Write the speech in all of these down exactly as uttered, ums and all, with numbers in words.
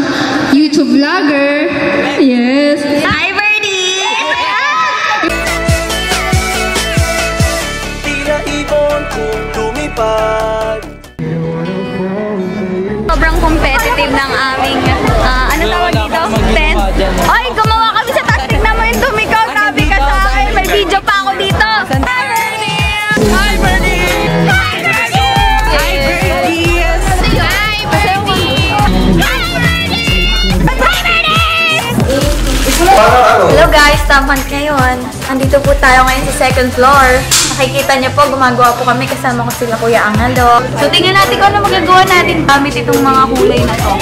YouTube vlogger. Yes. Hi, Birdie! Tira ibon kung lumipad. Sobrang competitive ng aming, uh, ano tawag dito? Tent. Ay, gumawa kami sa tactic naman yung tumikaw. Grabe ka sa akin. May video pa ako dito. Hi, Birdie! Hi, Birdie! Hi, Birdie! Hi, Birdie! Hi, Birdie! Hi, Birdie! Hello guys, taman ngayon. Andito po tayo ngayon sa second floor. Nakikita niyo po, gumagawa po kami kasama ko sila Kuya Angelo. So tingnan natin kung ano magagawa natin gamit itong mga kulay na to.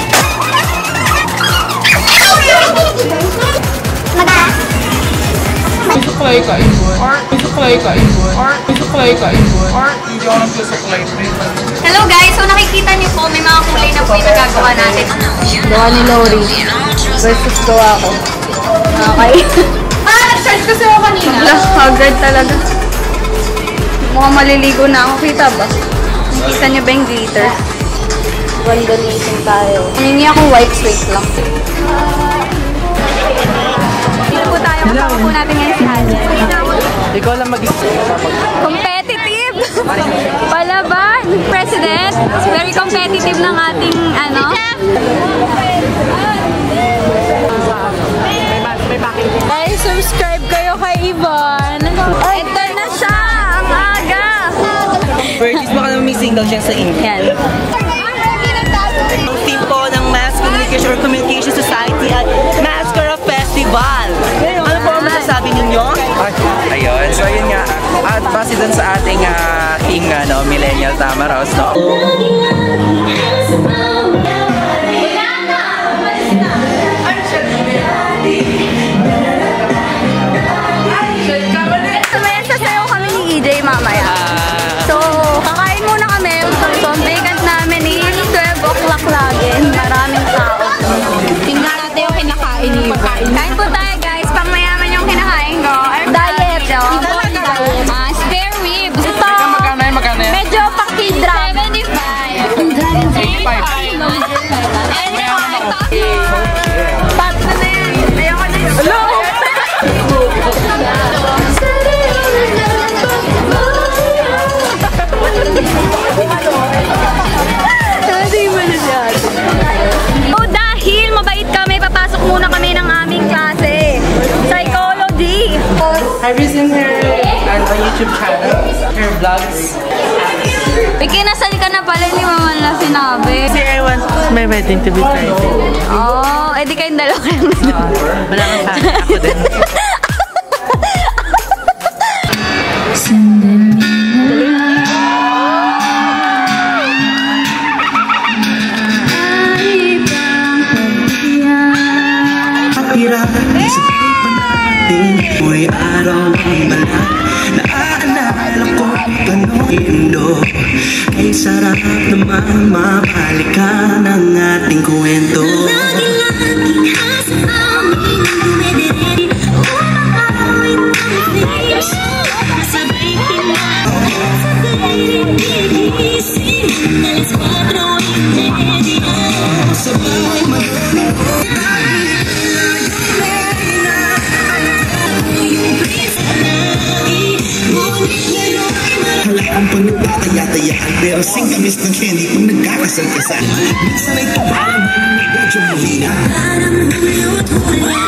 May suklay ka, Ibon. Or may suklay ka, Ibon. Or may suklay ka, Ibon. Or hindi ako nagsusuklay. Hello guys, so nakikita niyo po, may mga kulay na po yung nagagawa natin. Gawa ni Lori versus gawa ko. Okay. Ah, nag-charge kasi ako kanina. Haggard talaga. Mukhang maliligo na ako. Kita ba? Nakita niyo ba yung glitter? Vandalism tayo. Hindi ako white straight lang. Dito po tayo. Kasama po natin ngayon si Haji. Ikaw lang mag-isip. Competitive! Palaban! President! Very competitive ng ating ano? Ay, subscribe kayo kay Yvonne. Ito na siya! Ang aga! Birdie's baka naman may single siya sa India. Yan. Ang team po ng Mass Communication or Communication Society at Mascara Festival. Ano po ang masasabi ninyo? Ayun, so yun nga, at base dun sa ating uh, king ano, Millennial Tamaros, no? Sasayaw kami ni E J mamaya. So, kakain muna kami. So, ang vacant namin is twelve o'clock lagi. Maraming tao. Tingnan natin yung kinakain niyo. Kain po tayo guys. Pang mayaman yung kinakain ko. Diet. Ah, spare ribs. Ito. Magkano yan? Magkano yan? Medyo pang-kidram. seventy-five. eighty-five. Paano na yan? Ayoko na yun. Hello! Oh, dahil mabait kami, papasok muna kami ng aming klase. Psychology. Have you seen her on a YouTube channel? Her vlogs? May kinasal ka na pala, hindi mo man lang sinabi. Si Ewan, may wedding to be private. Oh, edi kayong dalawa kayo. Wala kang pa. Ako din. May araw ang bala, naaalala ko panuhin do. Ay sarap naman mabalikan ang ating kwento. Lagi-laging hasa amin dumedere, umakaawit ang face. Sabay kinakain sa dirigising, alas cuatro y media. Sabay mag-alala. Ang panagtataya-tayaan, pero singkamis ng candy kung nagkakasal-kasal. Minsan ay tabalang ng medyo malina.